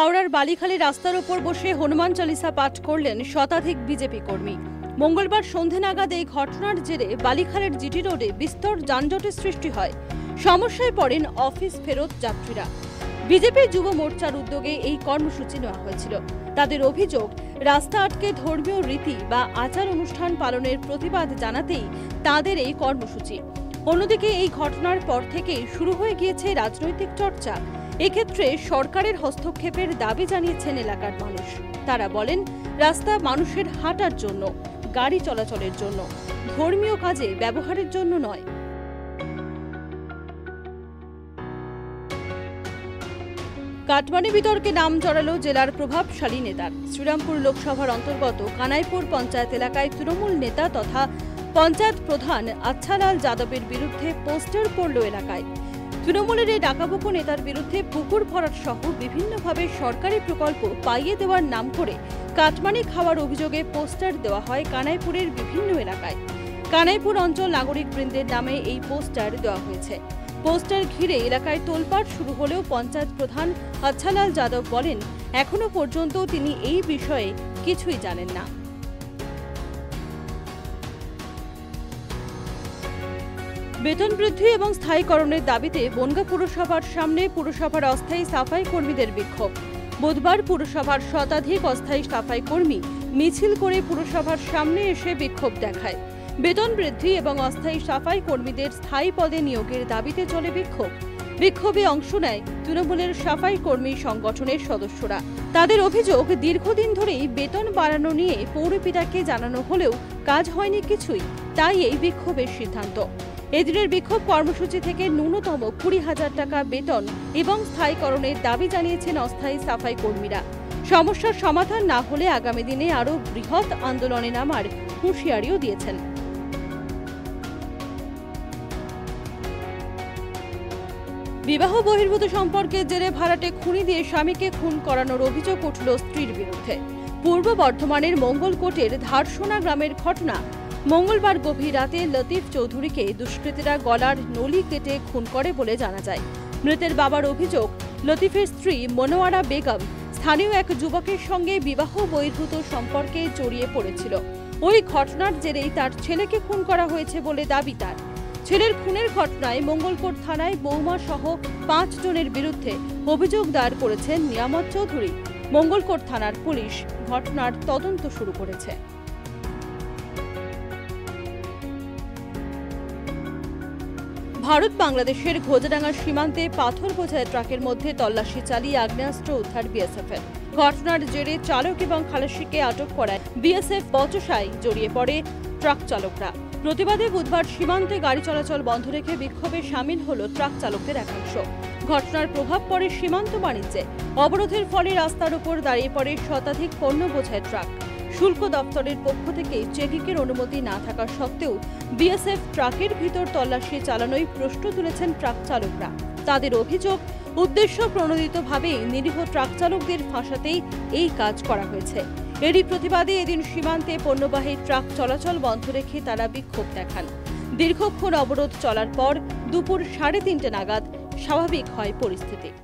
হাওড়ার বালিখালী রাস্তার ওপর বসে হনুমান চালিসা পাঠ করলেন শতাধিক বিজেপি কর্মী। মঙ্গলবার সন্ধে নাগাদ এই ঘটনার জেরে বালিখালের জিটি রোডে বিস্তর যানজটের সৃষ্টি হয়। সমস্যায় পড়েন অফিস ফেরত যাত্রীরা। বিজেপি যুব মোর্চার উদ্যোগে এই কর্মসূচি নেওয়া হয়েছিল। তাদের অভিযোগ, রাস্তা আটকে ধর্মীয় রীতি বা আচার অনুষ্ঠান পালনের প্রতিবাদ জানাতেই তাদের এই কর্মসূচি। অন্যদিকে এই ঘটনার পর থেকেই শুরু হয়ে গিয়েছে রাজনৈতিক চর্চা। এক্ষেত্রে সরকারের হস্তক্ষেপের দাবি জানিয়েছেন এলাকার মানুষ। তারা বলেন, রাস্তা মানুষের হাঁটার জন্য, গাড়ি চলাচলের জন্য, ধর্মীয় কাজে ব্যবহারের জন্য নয়। কাটমানি বিতর্কে নাম জড়ালো জেলার প্রভাবশালী নেতার। শ্রীরামপুর লোকসভার অন্তর্গত কানাইপুর পঞ্চায়েত এলাকায় তৃণমূল নেতা তথা পঞ্চায়েত প্রধান আচ্ছালাল যাদবের বিরুদ্ধে পোস্টার পড়ল এলাকায়। তৃণমূলের এই ডাকাবুকো নেতার বিরুদ্ধে পুকুর ভরাট সহ বিভিন্নভাবে সরকারি প্রকল্প পাইয়ে দেওয়ার নাম করে কাটমানি খাওয়ার অভিযোগে পোস্টার দেওয়া হয় কানাইপুরের বিভিন্ন এলাকায়। কানাইপুর অঞ্চল নাগরিক বৃন্দের নামে এই পোস্টার দেওয়া হয়েছে। পোস্টার ঘিরে এলাকায় তোলপাড় শুরু হলেও পঞ্চায়েত প্রধান আচ্ছালাল যাদব বলেন, এখনো পর্যন্ত তিনি এই বিষয়ে কিছুই জানেন না। বেতন বৃদ্ধি এবং স্থায়ীকরণের দাবিতে বনগাঁ পুরসভার সামনে পুরসভার অস্থায়ী সাফাই কর্মীদের বিক্ষোভ। বুধবার পুরসভার শতাধিক অস্থায়ী সাফাই কর্মী মিছিল করে পুরসভার সামনে এসে বিক্ষোভ দেখায়। বেতন বৃদ্ধি এবং অস্থায়ী সাফাই কর্মীদের স্থায়ী পদে নিয়োগের দাবিতে চলে বিক্ষোভ। বিক্ষোভে অংশ নেয় তৃণমূলের সাফাই কর্মী সংগঠনের সদস্যরা। তাদের অভিযোগ, দীর্ঘদিন ধরেই বেতন বাড়ানো নিয়ে পৌরপিতাকে জানানো হলেও কাজ হয়নি কিছুই, তাই এই বিক্ষোভের সিদ্ধান্ত। এদিনের বিক্ষোভ কর্মসূচি থেকে ন্যূনতম 20,000 টাকা বেতন এবং স্থায়ীকরণের দাবি জানিয়েছেন অস্থায়ী সাফাই কর্মীরা। সমস্যার সমাধান না হলে আগামী দিনে আরও বৃহৎ আন্দোলনে নামার হুঁশিয়ারিও দিয়েছেন। বিবাহ বহির্ভূত সম্পর্কের জেরে ভাড়াটে খুনি দিয়ে স্বামীকে খুন করানোর অভিযোগ উঠল স্ত্রীর বিরুদ্ধে। পূর্ব বর্ধমানের মঙ্গলকোটের ধারসোনা গ্রামের ঘটনা। মঙ্গলবার গভীর রাতে লতিফ চৌধুরীকে দুষ্কৃতীরা গলার নলি কেটে খুন করে বলে জানা যায়। মৃতের বাবার অভিযোগ, লতিফের স্ত্রী মনোয়ারা বেগম স্থানীয় এক যুবকের সঙ্গে বিবাহ বহির্ভূত সম্পর্কে জড়িয়ে পড়েছিল। ওই ঘটনার জেরেই তার ছেলেকে খুন করা হয়েছে বলে দাবি তার। ছেলের খুনের ঘটনায় মঙ্গলকোট থানায় বৌমা সহ 5 জনের বিরুদ্ধে অভিযোগ দায়ের করেছেন নিয়ামত চৌধুরী। মঙ্গলকোট থানার পুলিশ ঘটনার তদন্ত শুরু করেছে। ভারত বাংলাদেশের ঘোজাডাঙ্গা সীমান্তে পাথর বোঝাই ট্রাকের মধ্যে তল্লাশি চালিয়ে আগ্নেয়াস্ত্র উদ্ধার বিএসএফের। ঘটনার জেরে চালক এবং খালাসিকে আটক করায় বিএসএফ বচসায় জড়িয়ে পড়ে ট্রাক চালকরা। প্রতিবাদে বুধবার সীমান্তে গাড়ি চলাচল বন্ধ রেখে বিক্ষোভে সামিল হল ট্রাক চালকদের একাংশ। ঘটনার প্রভাব পড়ে সীমান্ত বাণিজ্যে। অবরোধের ফলে রাস্তার উপর দাঁড়িয়ে পড়ে শতাধিক পণ্য বোঝাই ট্রাক। শুল্ক দপ্তরের পক্ষ থেকে চেকিংয়ের অনুমতি না থাকা সত্ত্বেও বিএসএফ ট্রাকের ভিতর তল্লাশি চালানোয় প্রশ্ন তুলেছেন ট্রাক চালকরা। তাদের অভিযোগ, উদ্দেশ্য প্রণোদিতভাবে নিরীহ ট্রাক চালকদের ফাঁসাতেই এই কাজ করা হয়েছে। এরই প্রতিবাদে এদিন সীমান্তে পণ্যবাহী ট্রাক চলাচল বন্ধ রেখে তারা বিক্ষোভ দেখান। দীর্ঘক্ষণ অবরোধ চলার পর দুপুর 3:30 নাগাদ স্বাভাবিক হয় পরিস্থিতি।